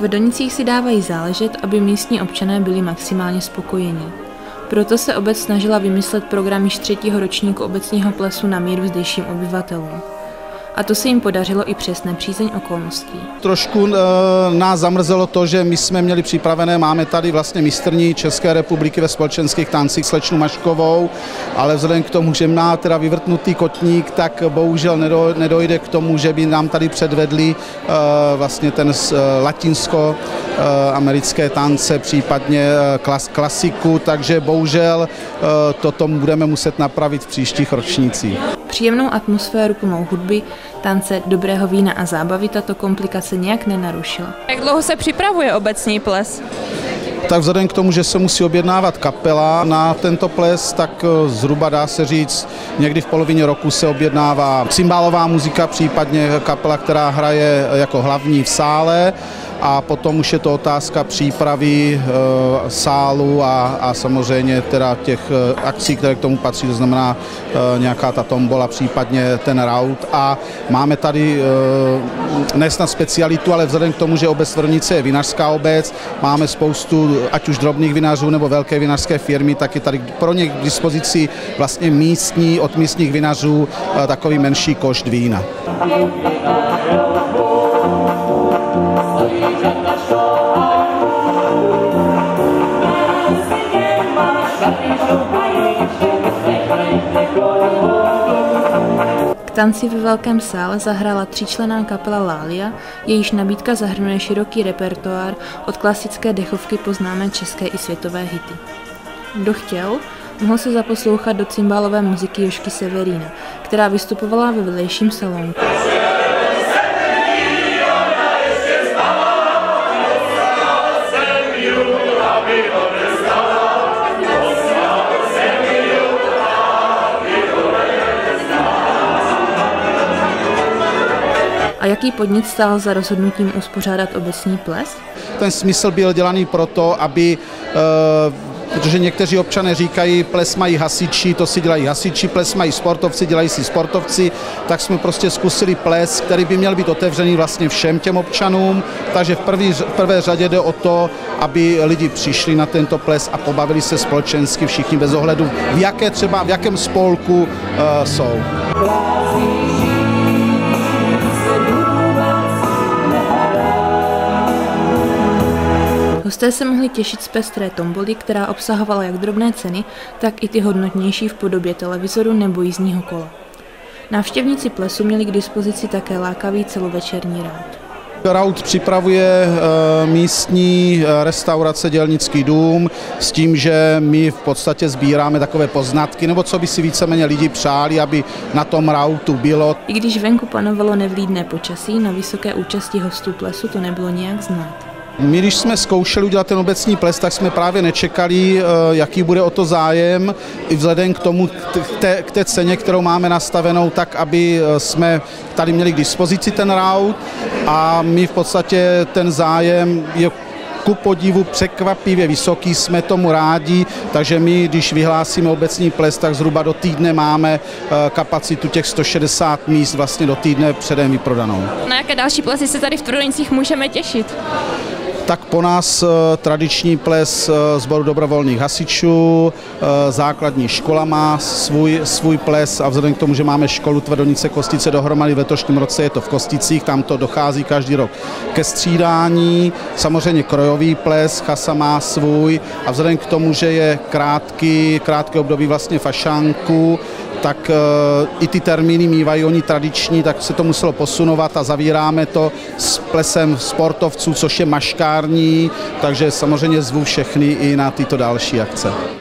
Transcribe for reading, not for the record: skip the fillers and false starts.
Tvrdonicích si dávají záležet, aby místní občané byli maximálně spokojení. Proto se obec snažila vymyslet program již 3. ročníku obecního plesu na míru zdejším obyvatelům. A to se jim podařilo i přes nepřízeň okolností. Trošku nás zamrzelo to, že my jsme měli připravené, máme tady vlastně mistryni České republiky ve společenských tancích slečnu Maškovou, ale vzhledem k tomu, že má teda vyvrtnutý kotník, tak bohužel nedojde k tomu, že by nám tady předvedli vlastně ten latinsko-americké tance, případně klasiku, takže bohužel toto budeme muset napravit v příštích ročnících. Příjemnou atmosféru plnou hudby, tance, dobrého vína a zábavy tato komplikace nějak nenarušila. Jak dlouho se připravuje obecní ples? Tak vzhledem k tomu, že se musí objednávat kapela na tento ples, tak zhruba dá se říct, někdy v polovině roku se objednává cymbálová muzika, případně kapela, která hraje jako hlavní v sále, a potom už je to otázka přípravy sálu a samozřejmě teda těch akcí, které k tomu patří, to znamená nějaká ta tombola, případně ten raut. A máme tady nesnad specialitu, ale vzhledem k tomu, že obec Tvrdovice je vinařská obec, máme spoustu ať už drobných vinařů nebo velké vinařské firmy, tak je tady pro ně k dispozici vlastně místní, od místních vinařů takový menší koš vína. K tanci ve velkém sále zahrála 3členná kapela Lália, jejíž nabídka zahrnuje široký repertoár od klasické dechovky po známé české i světové hity. Kdo chtěl, mohl se zaposlouchat do cymbálové muziky Jožky Severína, která vystupovala ve vedlejším salonu. A jaký podnět stál za rozhodnutím uspořádat obecní ples? Ten smysl byl dělaný proto, aby, protože někteří občané říkají, ples mají hasiči, to si dělají hasiči, ples mají sportovci, dělají si sportovci, tak jsme prostě zkusili ples, který by měl být otevřený vlastně všem těm občanům, takže v prvé řadě jde o to, aby lidi přišli na tento ples a pobavili se společensky všichni bez ohledu, v jakém spolku jsou. Hosté se mohli těšit z pestré tomboly, která obsahovala jak drobné ceny, tak i ty hodnotnější v podobě televizoru nebo jízdního kola. Návštěvníci plesu měli k dispozici také lákavý celovečerní raut. Raut připravuje místní restaurace Dělnický dům s tím, že my v podstatě sbíráme takové poznatky, nebo co by si víceméně lidi přáli, aby na tom rautu bylo. I když venku panovalo nevlídné počasí, na vysoké účasti hostů plesu to nebylo nějak znát. My, když jsme zkoušeli udělat ten obecní ples, tak jsme právě nečekali, jaký bude o to zájem, i vzhledem k tomu, k té ceně, kterou máme nastavenou, tak aby jsme tady měli k dispozici ten raut, a my v podstatě ten zájem je ku podivu překvapivě vysoký, jsme tomu rádi, takže my, když vyhlásíme obecní ples, tak zhruba do týdne máme kapacitu těch 160 míst vlastně do týdne předem vyprodanou. Na jaké další plesy se tady v Tvrdonicích můžeme těšit? Tak po nás tradiční ples sboru dobrovolných hasičů, základní škola má svůj ples, a vzhledem k tomu, že máme školu Tvrdonice Kostice dohromady, v letošním roce je to v Kosticích, tam to dochází každý rok ke střídání. Samozřejmě krojový ples, chasa má svůj, a vzhledem k tomu, že je krátké období vlastně fašánku, tak i ty termíny mývají oni tradiční, tak se to muselo posunovat a zavíráme to s plesem sportovců, což je maškární, takže samozřejmě zvu všechny i na tyto další akce.